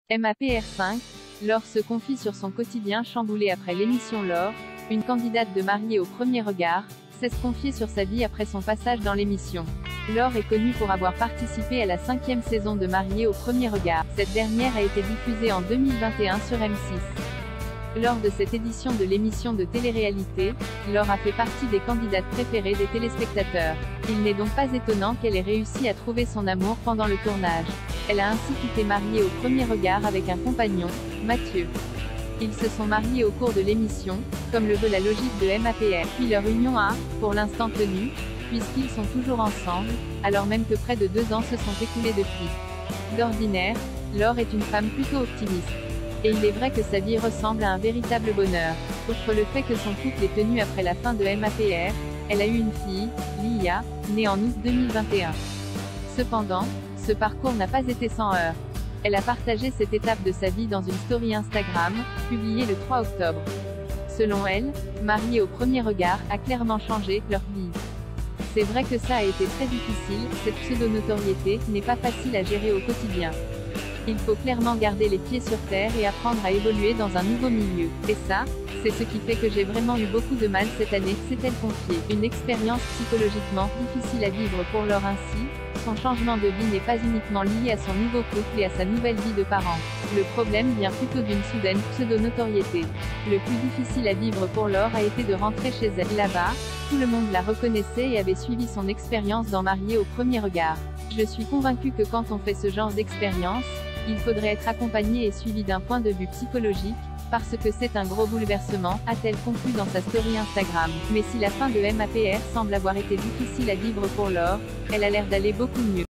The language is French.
MAPR5, Laure se confie sur son quotidien chamboulé après l'émission Laure, une candidate de Mariée au premier regard, sait se confier sur sa vie après son passage dans l'émission. Laure est connue pour avoir participé à la 5e saison de Mariée au premier regard. Cette dernière a été diffusée en 2021 sur M6. Lors de cette édition de l'émission de télé-réalité, Laure a fait partie des candidates préférées des téléspectateurs. Il n'est donc pas étonnant qu'elle ait réussi à trouver son amour pendant le tournage. Elle a ainsi quitté Mariée au premier regard avec un compagnon, Mathieu. Ils se sont mariés au cours de l'émission, comme le veut la logique de MAPR, puis leur union a, pour l'instant tenue, puisqu'ils sont toujours ensemble, alors même que près de 2 ans se sont écoulés depuis. D'ordinaire, Laure est une femme plutôt optimiste. Et il est vrai que sa vie ressemble à un véritable bonheur. Outre le fait que son couple est tenu après la fin de MAPR, elle a eu une fille, Lia, née en août 2021. Cependant, ce parcours n'a pas été sans heurts. Elle a partagé cette étape de sa vie dans une story Instagram, publiée le 3 octobre. Selon elle, Mariée au premier regard a clairement changé leur vie. C'est vrai que ça a été très difficile, cette pseudo-notoriété n'est pas facile à gérer au quotidien. Il faut clairement garder les pieds sur terre et apprendre à évoluer dans un nouveau milieu. Et ça, c'est ce qui fait que j'ai vraiment eu beaucoup de mal cette année, s'est-elle confiée. Une expérience psychologiquement difficile à vivre pour Laure ainsi. Son changement de vie n'est pas uniquement lié à son nouveau couple et à sa nouvelle vie de parent. Le problème vient plutôt d'une soudaine pseudo-notoriété. Le plus difficile à vivre pour Laure a été de rentrer chez elle. Là-bas, tout le monde la reconnaissait et avait suivi son expérience dans Mariée au premier regard. Je suis convaincue que quand on fait ce genre d'expérience, il faudrait être accompagné et suivi d'un point de vue psychologique, parce que c'est un gros bouleversement, a-t-elle conclu dans sa story Instagram. Mais si la fin de MAPR semble avoir été difficile à vivre pour Laure, elle a l'air d'aller beaucoup mieux.